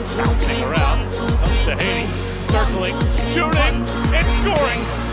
Bouncing around, comes to Haney, circling, shooting, and scoring.